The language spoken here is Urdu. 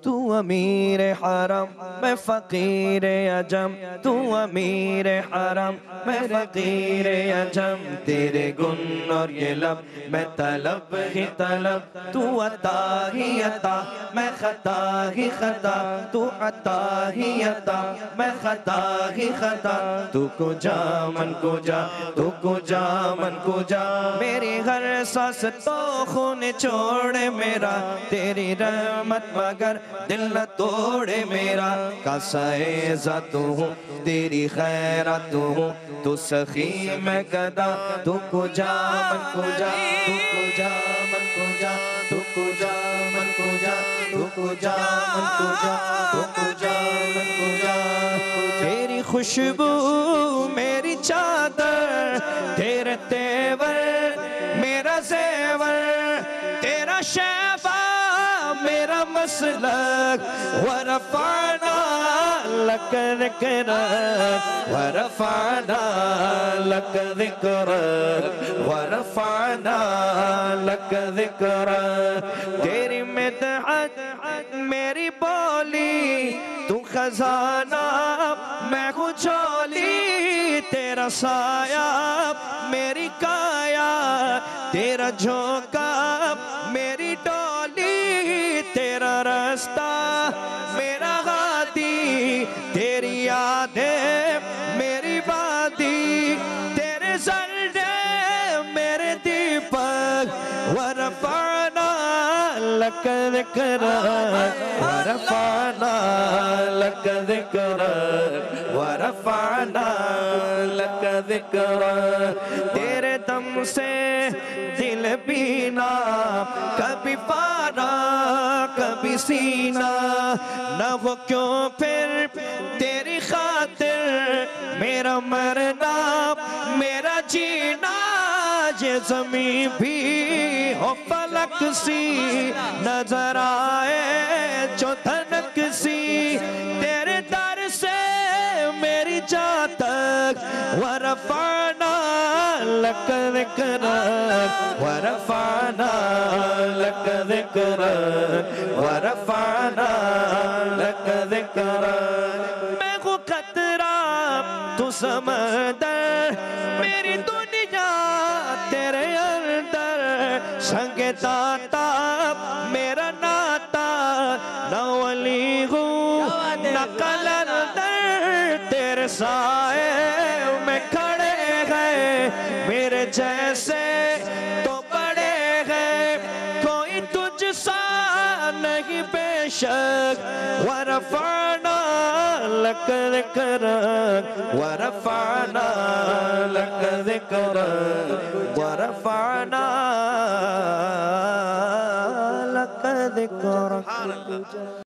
تو امیر حرم میں فقیر عجم، تو امیر حرم میں فقیر عجم، تیرے گن اور یہ لب میں طلب ہی طلب، تو عطا ہی عطا میں خطا ہی خطا، تو عطا ہی عطا میں خطا ہی خطا، تو کجا من کجا، تو کجا من کجا، میری ہر سانس تو خون چھوڑے میرا، تیری رحمت مگر دل نہ توڑے میرا، کاسائے ذات ہوں تیری خیرات ہوں، تو سخی میں گدا، تو کجا من کجا، تو کجا من کجا، تو کجا من کجا، تو کجا من کجا، تو کجا من کجا، تیری خوشبو میری چادر، تیرے تیور میرا زیور، تیرا شیبہ میرا مسلک، ورفعنا لک ذکرک، ورفعنا لک ذکرک، ورفعنا لک ذکرک، تیری مدحت میری بولی، تو خزانہ میں ہوں جھولی، تیرا سایہ میری کایا، تیرا جھونکا میری ڈولی، تیرا رستہ میرا غادی، تیری یادیں میری وادی، تیرے زردے میرے دیپک، ورفعنا لک ذکرک، ورفعنا لک ذکرک، ورفعنا لک ذکرک، تیرے دم سے دل بینا، کبھی پارا کبھی سینہ، نہ ہو کیوں پھر تیری خاطر میرا مرنا میرا جینا، یہ زمین بھی ہو فلک سی، نظر آئے جو دھنک سی، تیرے در سے میری جا تک، ورفعنا لک ذکرک، ورفعنا لک ذکرک، ورفعنا لک ذکرک، میں ہوں قطرہ تو سمندر، میری دنیا تیرے اندر، سنگ داتا میرا ناتا، نہ ولی ہوں نہ قلندر، تیرے سائے میں کھڑے ہیں میرے جیسے تو بڑے ہیں، کوئی تجھ سا نہیں بے شک، ورفعنا لک ذکرک، ورفعنا لک ذکرک، ورفعنا لک ذکرک۔